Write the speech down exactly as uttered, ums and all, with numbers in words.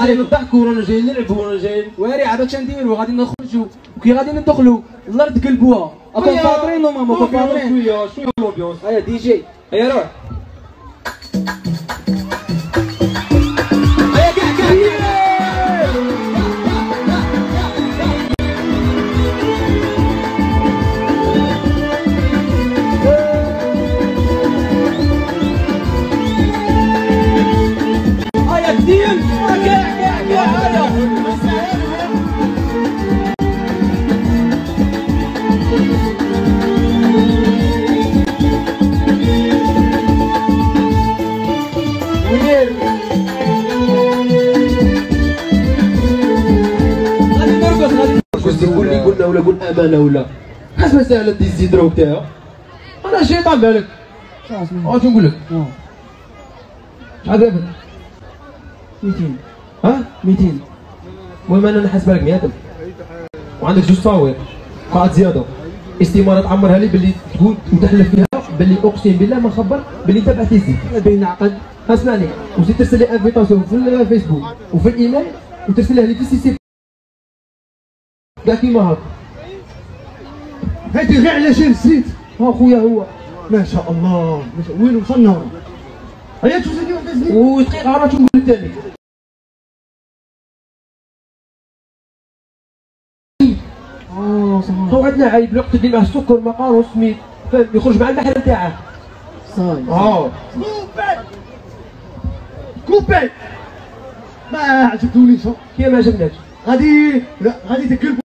جايين نضحكوا ورانا جايين نلعبوا ورانا جايين واري عاد اش نديروا غادي نخرجوا وكي غادي ندخلوا الله تقلبوها اكون فاطرين وماما اكون فاطرين شويه شويه لوبيونس. هيا دي جي هيا روح هيا كاع كاع هيا الدين كاع كاع كاع هيا قول لي قلنا ولا قلنا امانه ولا حسب مساله دي الزيدرو تاعها انا شي طال بالك اش نقول لك شحال دابا ميتين ها ميتين المهم انا نحاسب لك مئة وعندك جوج تصاوير قاعد زياده استماره تعمرها لي باللي تقول وتحلف فيها باللي اقسم بالله ما نخبر باللي تبعتي الزيت بين عقد اسمعني وزيد ترسل لي انفيتاسيون في الفيسبوك وفي الايميل وترسلها لي في السي سي كاع كيما هاك هادي غير على شي الزيت ها خويا هو ما شاء الله وين وصلنا هيا توصلني واحد الزيت ودقيقه راه تنقول الثاني اه صافي تو عندنا عيب الوقت اللي معاه السكر مقار وسميت فاهم يخرج مع المحل تاعه صاي اه كوبي ما عجبتونيش كيما ما عجبناكش غادي لا غادي تقلبوا